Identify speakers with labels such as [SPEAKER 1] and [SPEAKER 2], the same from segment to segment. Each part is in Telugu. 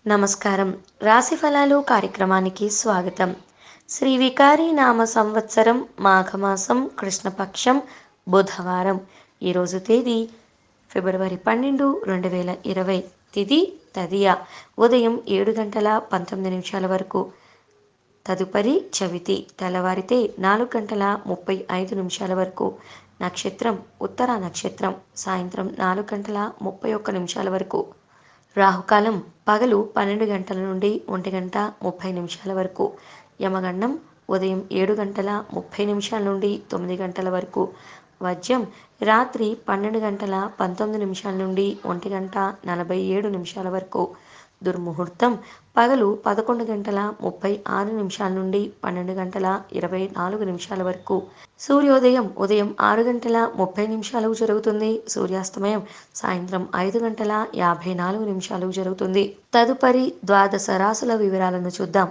[SPEAKER 1] నమస్కారం. రాశి ఫలాలు కార్యక్రమానికి స్వాగతం. శ్రీ వికారి నామ సంవత్సరం మాఘమాసం కృష్ణపక్షం బుధవారం. ఈరోజు తేదీ ఫిబ్రవరి 12, 2020. తిథి తదియ. ఉదయం 7 గంటల 19 నిమిషాల వరకు. తదుపరి చవితి. తెల్లవారితే 4 గంటల 35 నిమిషాల వరకు. నక్షత్రం ఉత్తర నక్షత్రం. సాయంత్రం 4 గంటల 31 నిమిషాల వరకు. రాహుకాలం పగలు 12 గంటల నుండి 1 గంట 30 నిమిషాల వరకు. యమగండం ఉదయం 7 గంటల 30 నిమిషాల నుండి 9 గంటల వరకు. వజ్యం రాత్రి 12 గంటల 19 నిమిషాల నుండి 1 గంట 47 నిమిషాల వరకు. దుర్ముహూర్తం పగలు 11 గంటల 36 నిమిషాల నుండి 12 గంటల 24 నిమిషాల వరకు. సూర్యోదయం ఉదయం 6 గంటల 30 నిమిషాలకు జరుగుతుంది. సూర్యాస్తమయం సాయంత్రం 5 గంటల 54 నిమిషాలకు జరుగుతుంది. తదుపరి ద్వాదశ రాశుల వివరాలను చూద్దాం.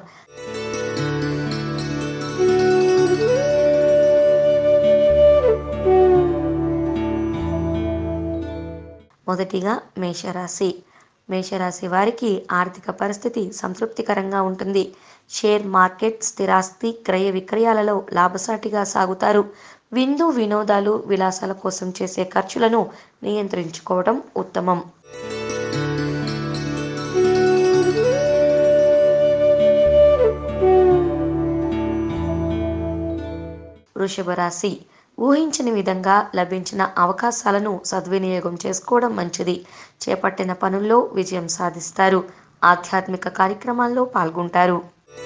[SPEAKER 1] మొదటిగా మేషరాశి. మేషరాశి వారికి ఆర్థిక పరిస్థితి సంతృప్తికరంగా ఉంటుంది. షేర్ మార్కెట్, స్థిరాస్తి క్రయ విక్రయాలలో లాభసాటిగా సాగుతారు. విందు వినోదాలు, విలాసాల కోసం చేసే ఖర్చులను నియంత్రించుకోవడం ఉత్తమం. వృషభ రాశి. ఊహించని విధంగా లభించిన అవకాశాలను సద్వినియోగం చేసుకోవడం మంచిది. చేపట్టిన పనుల్లో విజయం సాధిస్తారు. ఆధ్యాత్మిక కార్యక్రమాల్లో పాల్గొంటారు.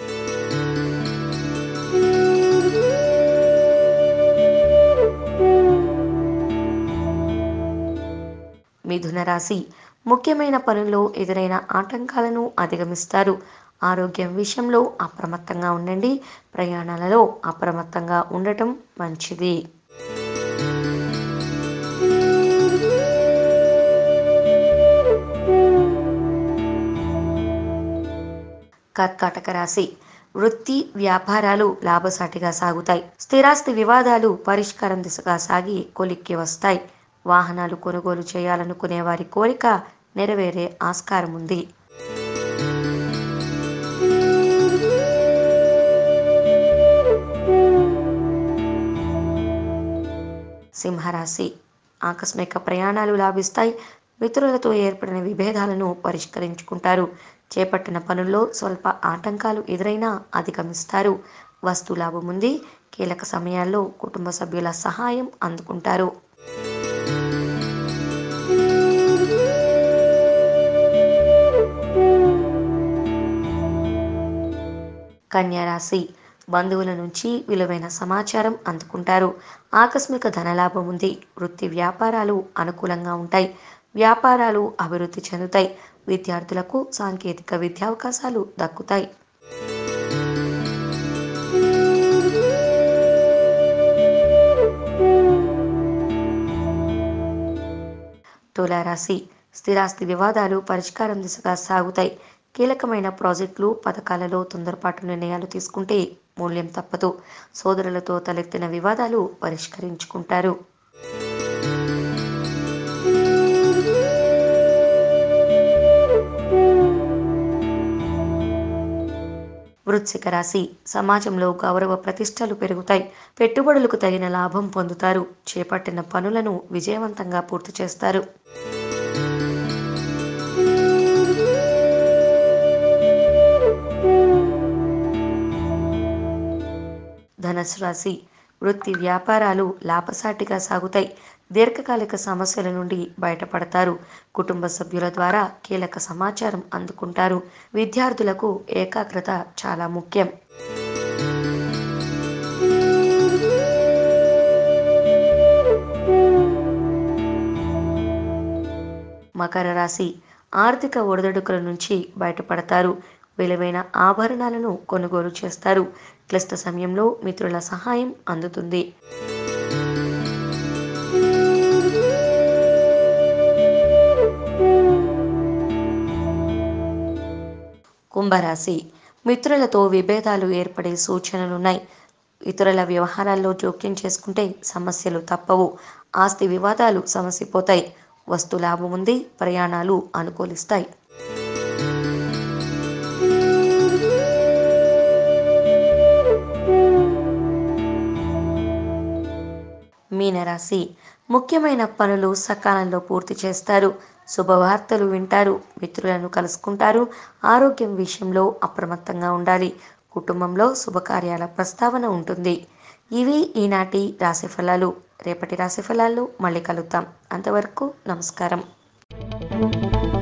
[SPEAKER 1] మిథున రాశి. ముఖ్యమైన పనుల్లో ఎదురైన ఆటంకాలను అధిగమిస్తారు. ఆరోగ్యం విషయంలో అప్రమత్తంగా ఉండండి. ప్రయాణాలలో అప్రమత్తంగా ఉండటం మంచిది. కర్కాటక రాశి. వృత్తి వ్యాపారాలు లాభసాటిగా సాగుతాయి. స్థిరాస్తి వివాదాలు పరిష్కారం దిశగా సాగి కొలిక్కి వస్తాయి. వాహనాలు కొనుగోలు చేయాలనుకునే వారి కోరిక నెరవేరే ఆస్కారం ఉంది. సింహరాశి. ఆకస్మిక ప్రయాణాలు లాభిస్తాయి. మిత్రులతో ఏర్పడిన విభేదాలను పరిష్కరించుకుంటారు. చేపట్టిన పనుల్లో స్వల్ప ఆటంకాలు ఎదురైనా అధిగమిస్తారు. వస్తు లాభం ఉంది. కీలక సమయాల్లో కుటుంబ సభ్యుల సహాయం అందుకుంటారు. కన్యా రాశి. బంధువుల నుంచి విలువైన సమాచారం అందుకుంటారు. ఆకస్మిక ధనలాభం ఉంది. వృత్తి వ్యాపారాలు అనుకూలంగా ఉంటాయి. వ్యాపారాలు అభివృద్ధి చెందుతాయి. విద్యార్థులకు సాంకేతిక విద్యావకాశాలు దక్కుతాయి. తులారాశి. స్థిరాస్తి వివాదాలు పరిష్కారం దిశగా సాగుతాయి. కీలకమైన ప్రాజెక్టులు, పథకాలలో తొందరపాటు నిర్ణయాలు తీసుకుంటే మూల్యం తప్పదు. సోదరులతో తలెత్తిన వివాదాలు పరిష్కరించుకుంటారు. వృశ్చిక రాశి. సమాజంలో గౌరవ ప్రతిష్టలు పెరుగుతాయి. పెట్టుబడులకు తగిన లాభం పొందుతారు. చేపట్టిన పనులను విజయవంతంగా పూర్తి చేస్తారు. ధనుసు రాశి. వృత్తి వ్యాపారాలు లాభసాటిగా సాగుతాయి. దీర్ఘకాలిక సమస్యల నుండి బయటపడతారు. కుటుంబ సభ్యుల ద్వారా కీలక సమాచారం అందుకుంటారు. విద్యార్థులకు ఏకాగ్రత చాలా ముఖ్యం. మకర రాశి. ఆర్థిక ఒడిదుడుకుల నుంచి బయటపడతారు. విలువైన ఆభరణాలను కొనుగోలు చేస్తారు. క్లిష్ట సమయంలో మిత్రుల సహాయం అందుతుంది. కుంభరాశి. మిత్రులతో విభేదాలు ఏర్పడే సూచనలున్నాయి. ఇతరుల వ్యవహారాల్లో జోక్యం చేసుకుంటే సమస్యలు తప్పవు. ఆస్తి వివాదాలు సమసిపోతాయి. వస్తు లాభం ఉంది. ప్రయాణాలు అనుకూలిస్తాయి. మీనరాశి, ముఖ్యమైన పనులు సకాలంలో పూర్తి చేస్తారు. శుభవార్తలు వింటారు. మిత్రులను కలుసుకుంటారు. ఆరోగ్యం విషయంలో అప్రమత్తంగా ఉండాలి. కుటుంబంలో శుభకార్యాల ప్రస్తావన ఉంటుంది. ఇవి ఈనాటి రాశి ఫలాలు. రేపటి రాశి ఫలాల్లో మళ్ళీ కలుద్దాం. అంతవరకు నమస్కారం.